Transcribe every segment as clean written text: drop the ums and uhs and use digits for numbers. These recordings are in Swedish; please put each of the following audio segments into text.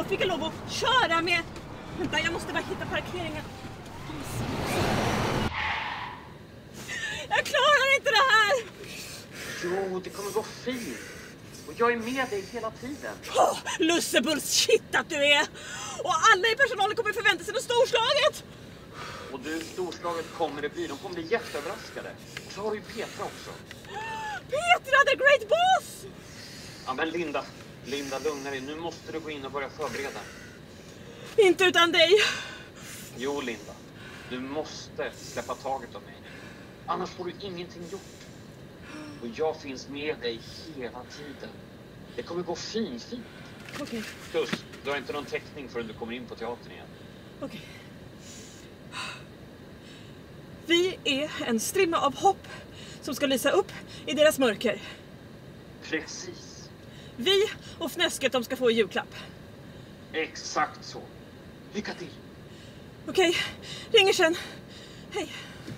fick jag lov att köra med... Vänta, jag måste bara hitta parkeringen. Jag klarar inte det här! Jo, det kommer gå fint. Och jag är med dig hela tiden. Lussebullshit att du är! Och alla i personalen kommer förvänta sig något storslaget! Och du, storslaget kommer det bli. De kommer bli jätteöverraskade. Och så har du ju Petra också. Petra, the great boss! Ja, men Linda, lugna dig. Nu måste du gå in och börja förbereda. Inte utan dig. Jo, Linda. Du måste släppa taget om mig. Annars får du ingenting gjort. Och jag finns med dig hela tiden. Det kommer gå fint. Okej. Plus, du har inte någon täckning förrän du kommer in på teatern igen. Okej. Vi är en strimma av hopp som ska lysa upp i deras mörker. Precis. Vi och Fnösket, de ska få en julklapp. Exakt så. Lycka till. Okej, ringer sen. Hej.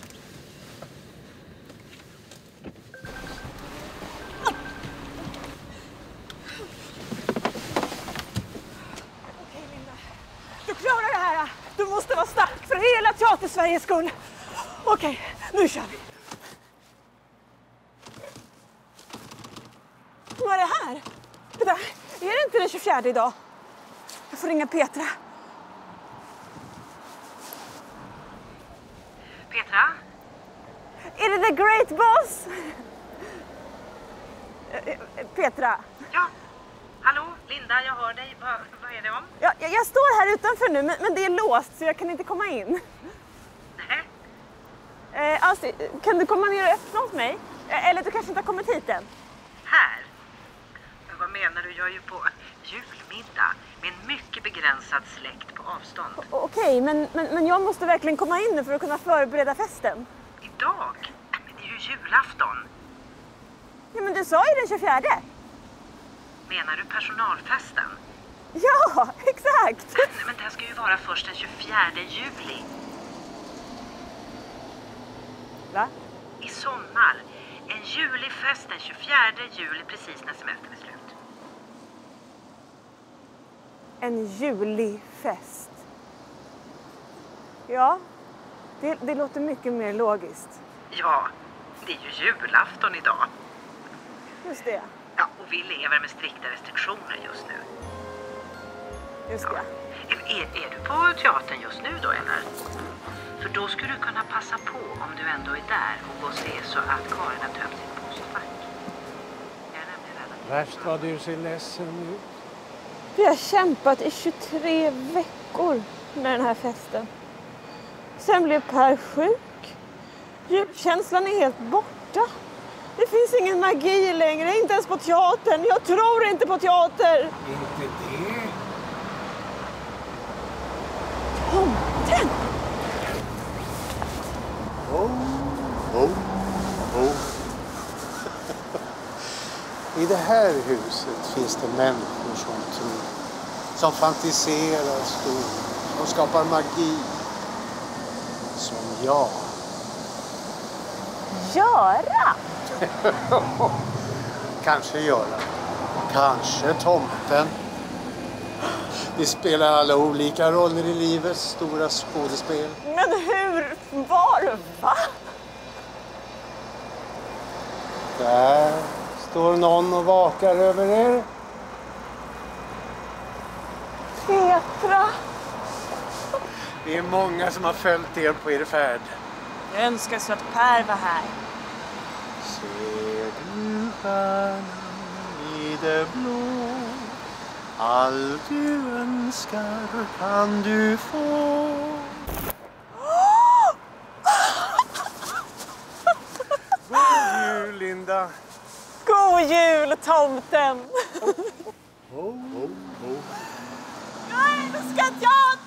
Okej, Linda. Du klarar det här. Du måste vara stark för hela Teatersveriges skull. Okej, nu kör vi. Vad är det här? Det där, är det inte den 24 idag? Jag får ringa Petra. Petra? Är det the great boss? Petra? Ja. Hallå, Linda, jag hör dig. Vad är det om? Ja, jag står här utanför nu, men det är låst så jag kan inte komma in. Nej. Alltså, kan du komma ner och öppna åt mig? Eller du kanske inte har kommit hit än? Här? Men vad menar du? Jag är ju på julmiddag med en mycket begränsad släkt på avstånd. Okej, men jag måste verkligen komma in nu för att kunna förbereda festen. Idag? Men det är ju julafton. Ja, men du sa ju den 24. Menar du personalfesten? Ja, exakt. Nej, men det här ska ju vara först den 24 juli. Va? I sommar. En julifest den 24 juli, precis när semestern är slut. En julifest. Ja, det låter mycket mer logiskt. Ja, det är ju julafton idag. Just det. Ja, och vi lever med strikta restriktioner just nu. Just det. Är du på teatern just nu då, eller? För då skulle du kunna passa på, om du ändå är där, och gå och se så att Karin har tömt sitt postfack. Jag är nämligen redan... Värst vad du ser ledsen ut. Vi har kämpat i 23 veckor med den här festen. Sen blev Per sjuk. Julkänslan är helt borta. Det finns ingen magi längre, inte ens på teatern. Jag tror inte på teater. Inte det? Tomten! I det här huset finns det människor som tror. Som fantiserar stort. Som skapar magi. Som jag. Göra? Kanske göra. Kanske tomten. Vi spelar alla olika roller i livets stora skådespel. Men hur? Var? Va? Där står någon och vakar över er. Petra? Det är många som har följt er på er färd. Jag önskar så att Per var här. Ser du stjärnan i det blå? Allt du önskar kan du få. God jul, Linda. God jul, tomten! Jag älskar teater!